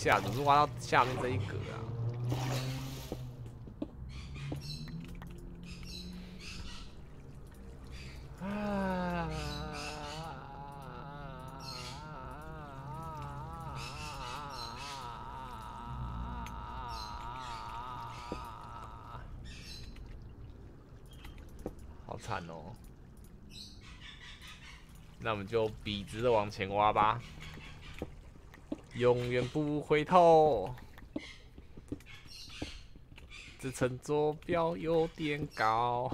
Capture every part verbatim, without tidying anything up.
下，只是挖到下面这一格啊。啊！好惨哦。那我们就笔直的往前挖吧，永远不回头。支撑坐标有点高，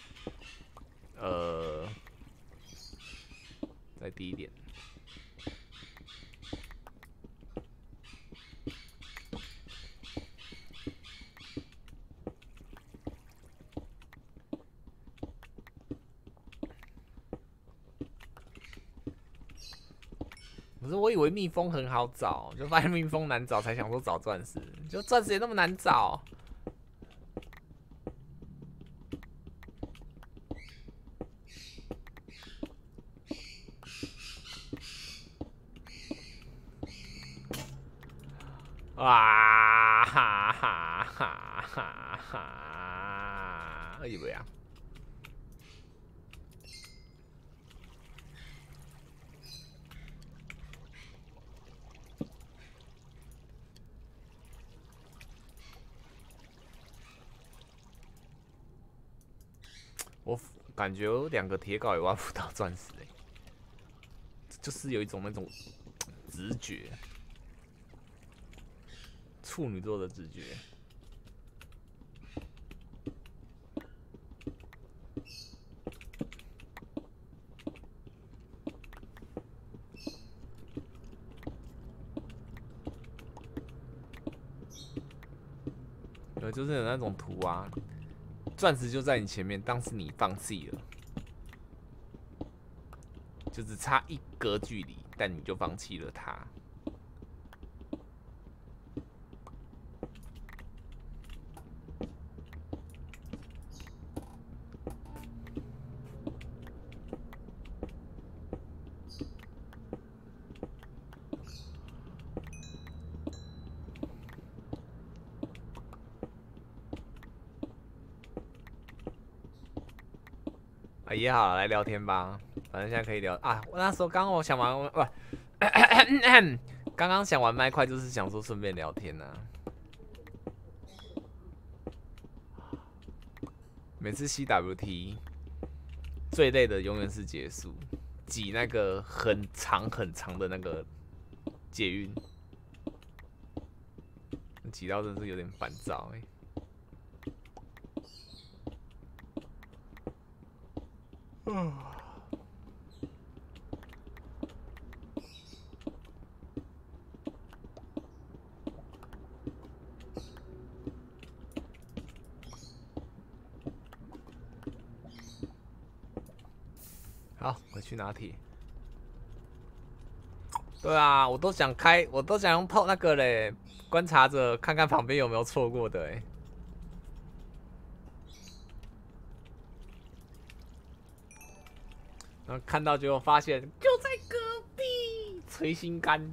呃，再低一点。可是我以为蜜蜂很好找，就发现蜜蜂难找，才想说找钻石。就钻石也那么难找。哇哈哈哈哈哈！哎呀！我感觉有两个铁镐也挖不到钻石哎，就是有一种那种直觉，处女座的直觉。呃，就是有那种图啊，钻石就在你前面，但是你放弃了，就只差一格距离，但你就放弃了它。啊，也好，来聊天吧，反正现在可以聊啊。我那时候刚刚我想完，不，刚刚想完麦块，就是想说顺便聊天啊。每次 C W T 最累的永远是结束，挤那个很长很长的那个捷运，挤到真是有点烦躁哎、欸。嗯。好，我去拿铁。对啊，我都想开，我都想用透那个嘞，观察着看看旁边有没有错过的哎。然后看到结果发现就在隔壁，捶心肝。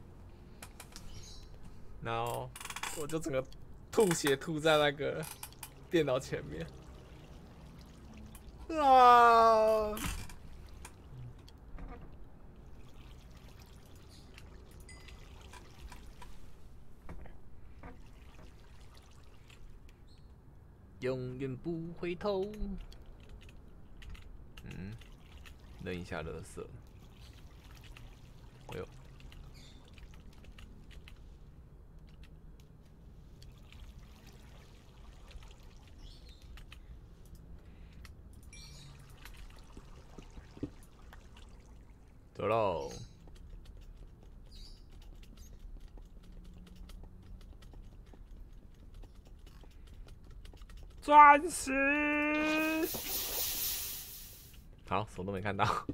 然后我就整个吐血吐在那个电脑前面。啊！永远不回头。嗯，扔一下垃圾。哎呦！走喽！钻石！好，什么都没看到。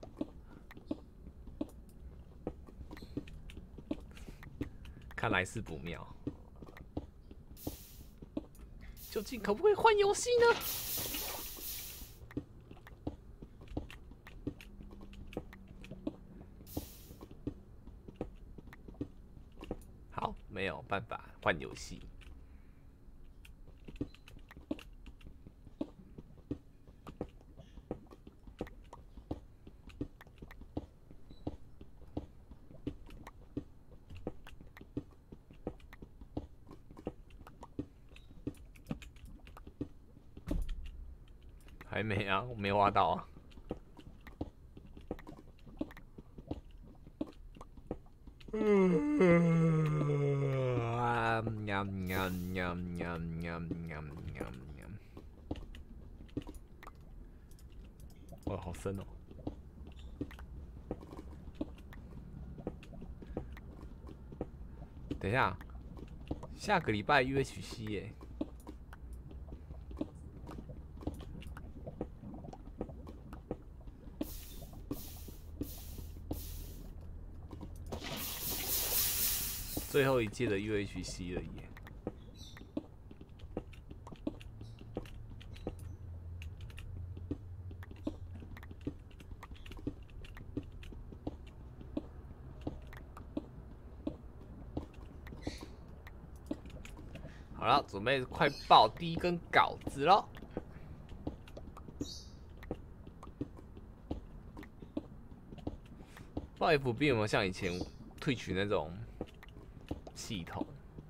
看来是不妙。究竟可不可以换游戏呢？好， 没有办法换游戏。还没啊，我没挖到啊。啊喵喵喵喵喵喵喵喵！哇，好深哦！等一下，下个礼拜 U H C 耶。最后一届的 U H C 了耶。好了，准备快报第一根稿子喽。不知道 F B 有没有像以前退取那种系统，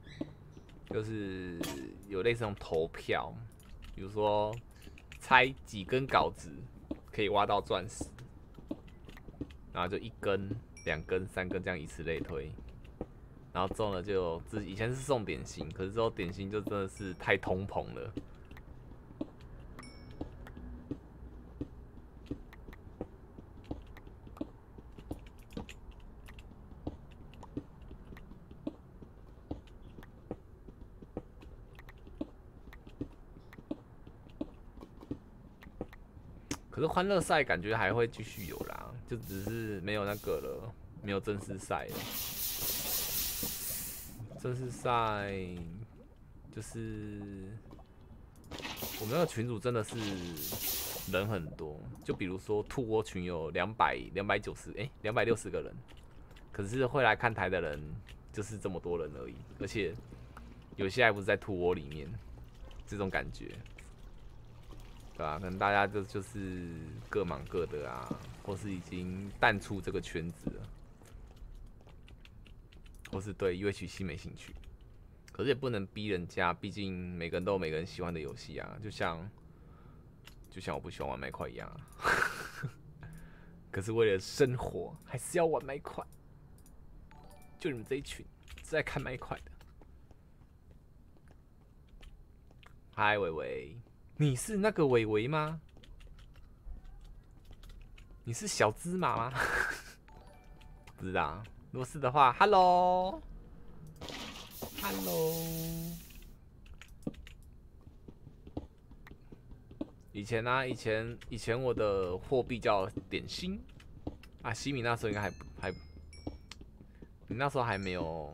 就是有类似那种投票，比如说猜几根稿子可以挖到钻石，然后就一根、两根、三根这样以此类推。然后之后呢，就之以前是送点心，可是之后点心就真的是太通膨了。可是欢乐赛感觉还会继续有啦，就只是没有那个了，没有正式赛了。正式赛就是我们那个群组真的是人很多，就比如说兔窝群有两百两百九十哎两百六十个人，可是会来看台的人就是这么多人而已，而且有些还不是在兔窝里面，这种感觉。对吧、啊？可能大家就就是各忙各的啊，或是已经淡出这个圈子了，或是对 U H C 没兴趣。可是也不能逼人家，毕竟每个人都有每个人喜欢的游戏啊。就像就像我不喜欢玩麦块一样、啊，可是为了生活，还是要玩麦块。就你们这一群是在看麦块的。嗨，伟伟。你是那个伟伟吗？你是小芝麻吗？不知道，如果是的话 ，Hello，Hello。以前呢、啊，以前以前我的货币叫点心啊，西米那时候应该还还，你那时候还没有。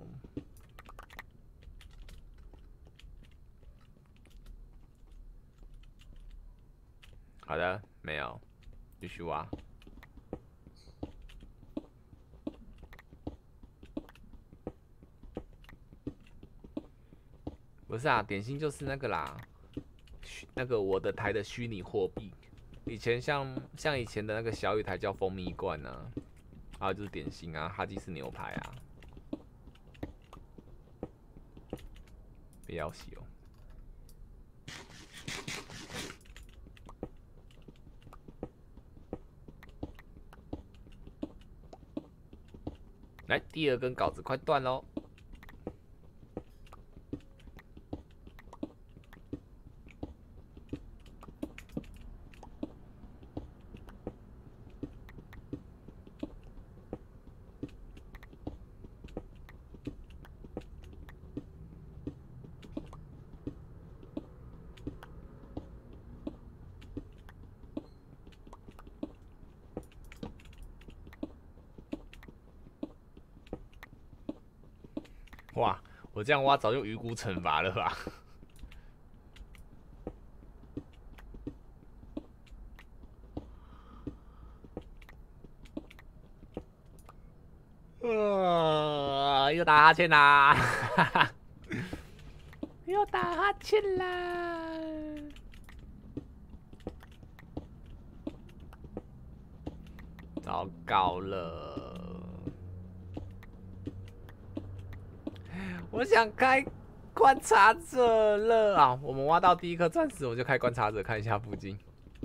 好的，没有，继续挖。不是啊，点心就是那个啦，那个我的台的虚拟货币。以前像像以前的那个小雨台叫蜂蜜罐啊，还有就是点心啊，哈基斯牛排啊，不要洗哦。来，第二根稿子快断喽！哇，我这样挖早就鱼骨惩罚了吧？啊！ 了，又打哈欠啦，又打哈欠啦。糟糕了，我想开观察者了啊！我们挖到第一颗钻石，我就开观察者看一下附近。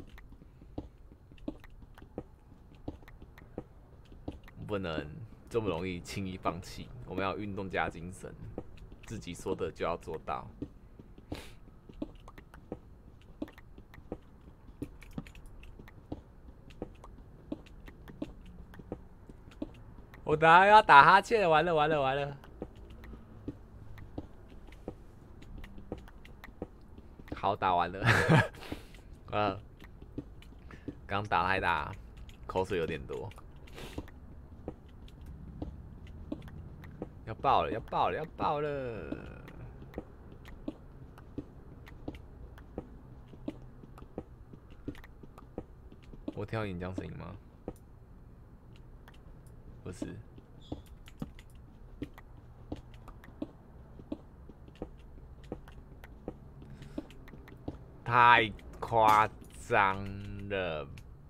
不能这么容易轻易放弃，我们要运动加精神，自己说的就要做到。我等下要打哈欠，完了完了完了！好，打完了。呃，刚打太大，口水有点多。要爆了！要爆了！要爆了！我听到岩浆声音吗？不是。太夸张了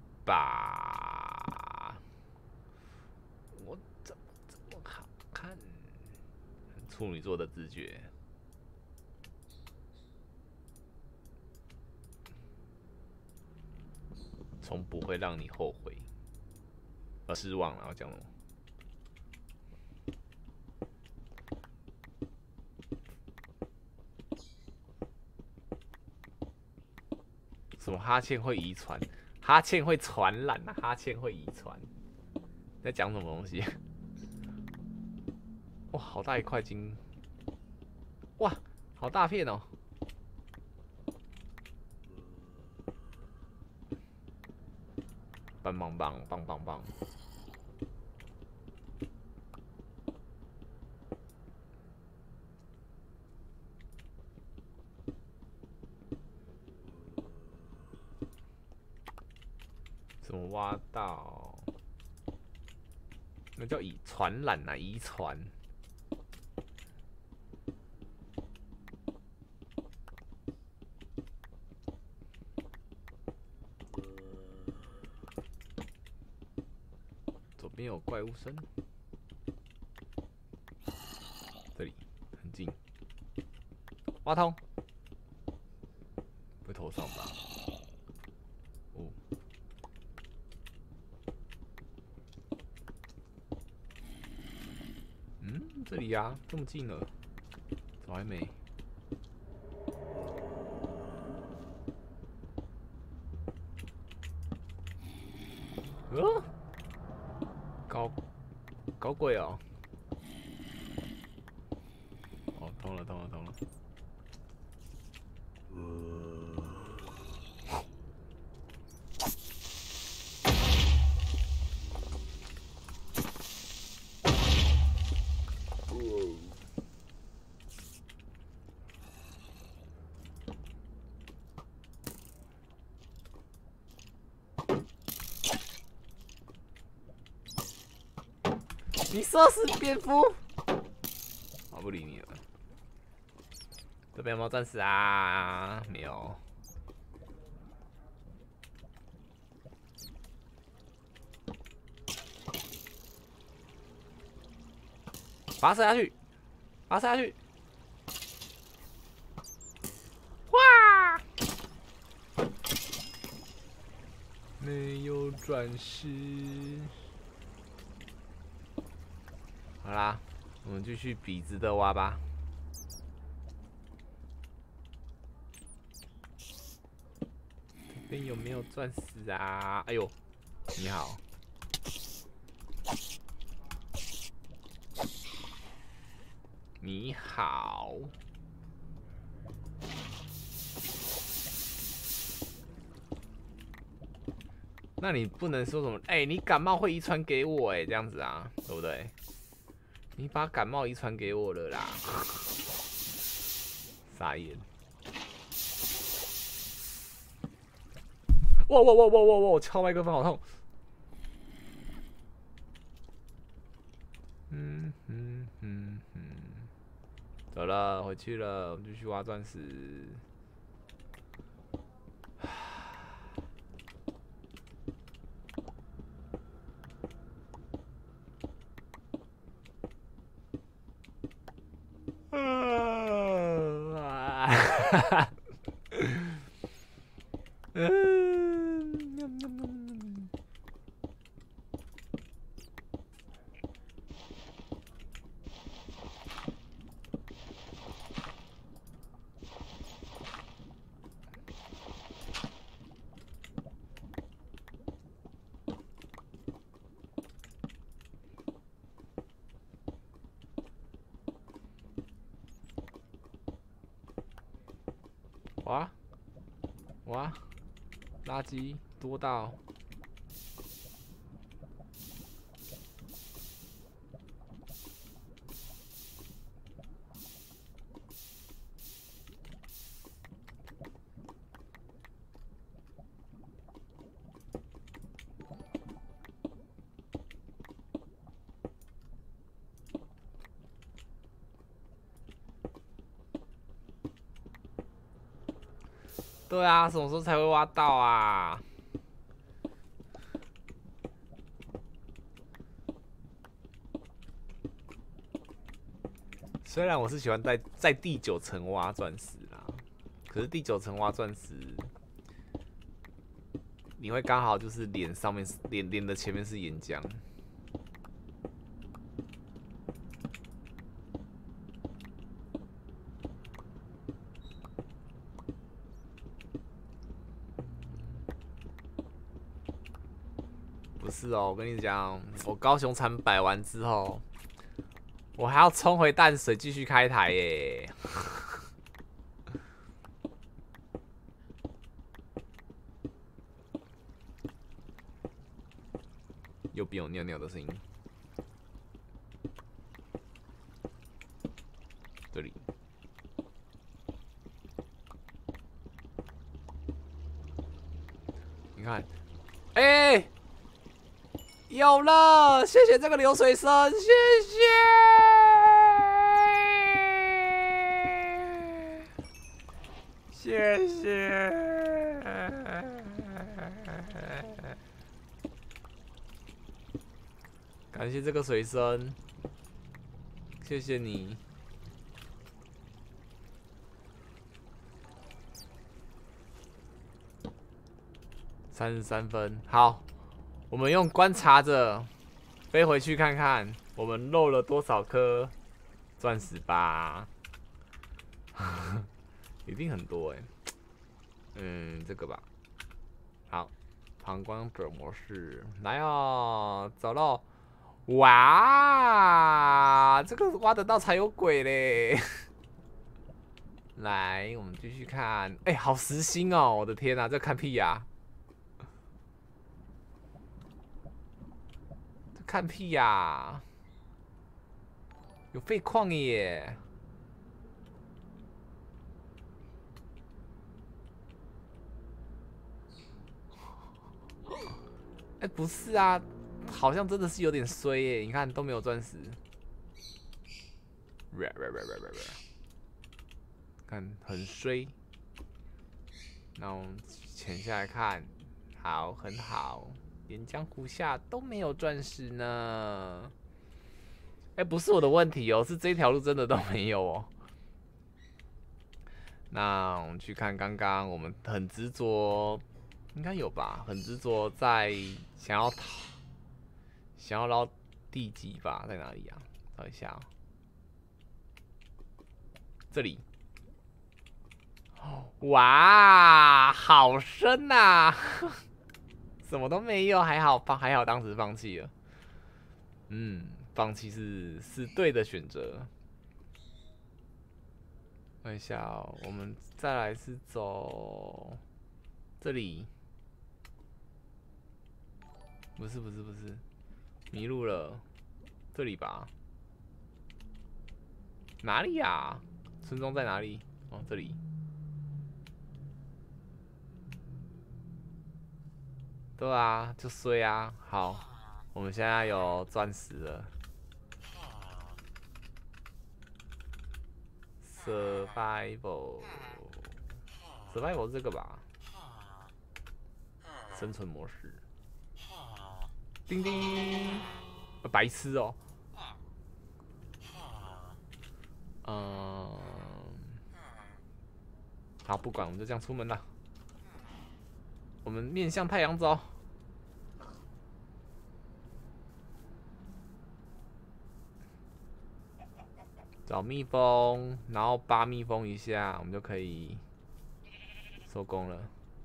吧！我怎么这么好看？处女座的直觉，从不会让你后悔，而失望了。我讲了。什么哈欠会遗传？哈欠会传染啊！哈欠会遗传。在讲什么东西？哇，好大一块金！哇，好大片哦！棒棒棒棒棒棒！怎么挖到？那叫遗传染啊，遗传。左边有怪物声，这里很近，挖通，不会头上吧？哦。嗯，这里呀、啊，这么近了，怎么还没？呃，搞搞鬼哦！哦，通了，通了，通了。你射死蝙蝠！我不理你了。这边有没有钻石啊？没有。把它射下去，把它射下去。哇！没有钻石。好啦，我们继续笔直的挖吧。这边有没有钻石啊？哎呦，你好。你好。那你不能说什么？哎、欸，你感冒会遗传给我、欸，哎，这样子啊，对不对？你把感冒遗传给我了啦！傻眼！哇哇哇哇哇哇！敲麦克风好痛！嗯嗯嗯嗯，走了，回去了，我们继续挖钻石。啊！哇哇，垃圾多到。对啊，什么时候才会挖到啊？虽然我是喜欢在在第九层挖钻石啦，可是第九层挖钻石，你会刚好就是脸上面脸脸的前面是岩浆。不是哦，我跟你讲，我高雄场摆完之后，我还要冲回淡水继续开台耶。右边有尿尿的声音，这里。你看，哎、欸，有了！谢谢这个流水声，谢谢，谢谢。感谢这个水声，谢谢你。三十三分，好，我们用观察者飞回去看看，我们漏了多少颗钻石吧？一定很多哎、欸。嗯，这个吧。好，旁观者模式，来哦，走喽！哇，这个挖得到才有鬼嘞！来，我们继续看。哎、欸，好实心哦！我的天啊，这看屁呀、啊！这看屁呀、啊！有废矿耶！哎、欸，不是啊，好像真的是有点衰耶！你看都没有钻石。看很衰，那我们潜下来看，好，很好，连江湖下都没有钻石呢。哎、欸，不是我的问题哦，是这条路真的都没有哦。那我们去看刚刚我们很执着，应该有吧？很执着在想要逃，想要捞地基吧？在哪里啊？找一下、哦，这里。哇，好深呐、啊！什么都没有，还好放，还好当时放弃了。嗯，放弃是是对的选择。看一下、哦，我们再来是走这里，不是不是不是，迷路了，这里吧？哪里呀、啊？村庄在哪里？哦，这里。对啊，就衰啊。好，我们现在有钻石了。 survival，survival 这个吧，生存模式。叮叮，白痴哦。嗯，好，不管，我们就这样出门了。我们面向太阳走。找蜜蜂，然后扒蜜蜂一下，我们就可以收工了。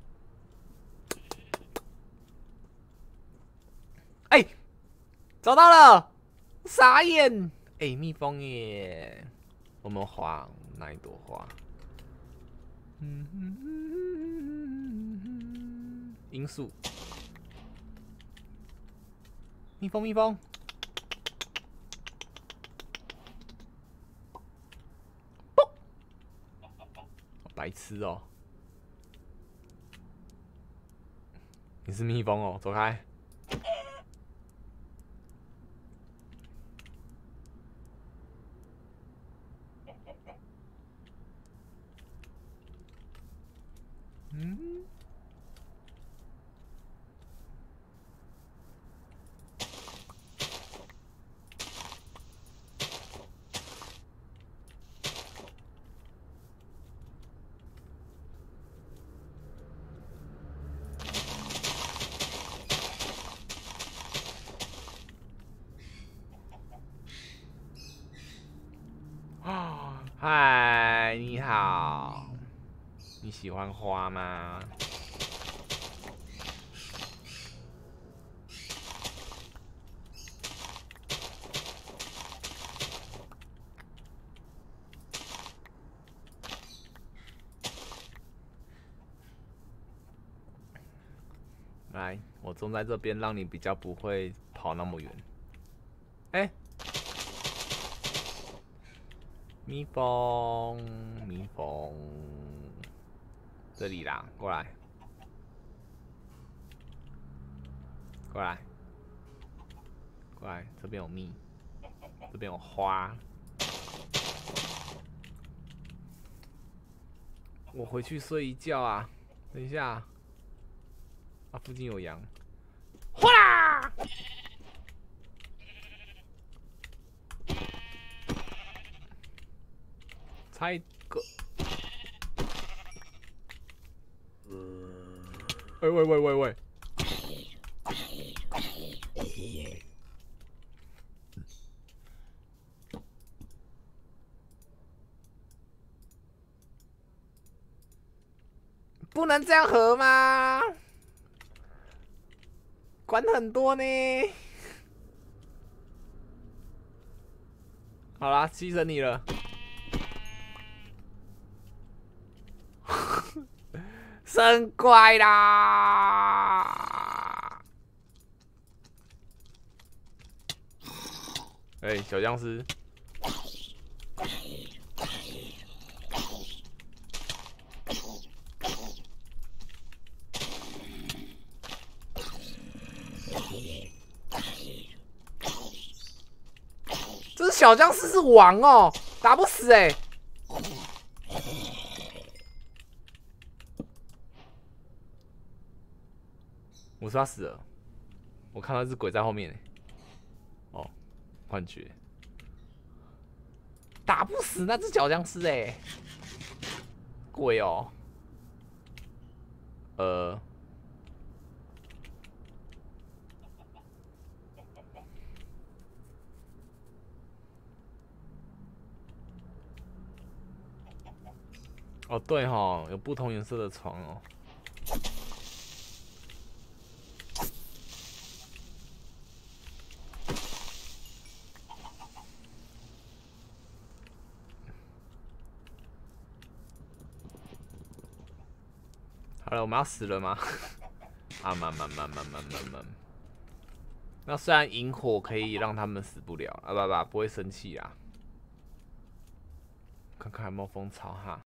哎、欸，找到了！傻眼！哎、欸，蜜蜂耶！我们花哪一朵花？嗯哼哼哼哼，罂粟。蜜蜂，蜜蜂。白痴哦！你是蜜蜂哦，走开！嗯。嗨，你好，你喜欢花吗？来，我种在这边，让你比较不会跑那么远。哎、欸。蜜蜂，蜜蜂，这里啦，过来，过来，过来，这边有蜜，这边有花。我回去睡一觉啊，等一下，啊，附近有羊，哗啦！猜个，喂喂喂喂喂！不能这样合吗？管很多呢。好啦，牺牲你了。生怪啦！哎、欸，小僵尸，这是小僵尸是王哦，打不死哎、欸。我说他死了，我看到一只鬼在后面、欸。哦，幻觉，打不死那只小僵尸哎、欸，鬼哦。呃，哦对哈，有不同颜色的床哦。好了，我们要死了吗？啊，慢慢慢慢慢慢慢。那虽然引火可以让他们死不了，啊不不，不会生气啊。看看有没有蜂巢哈。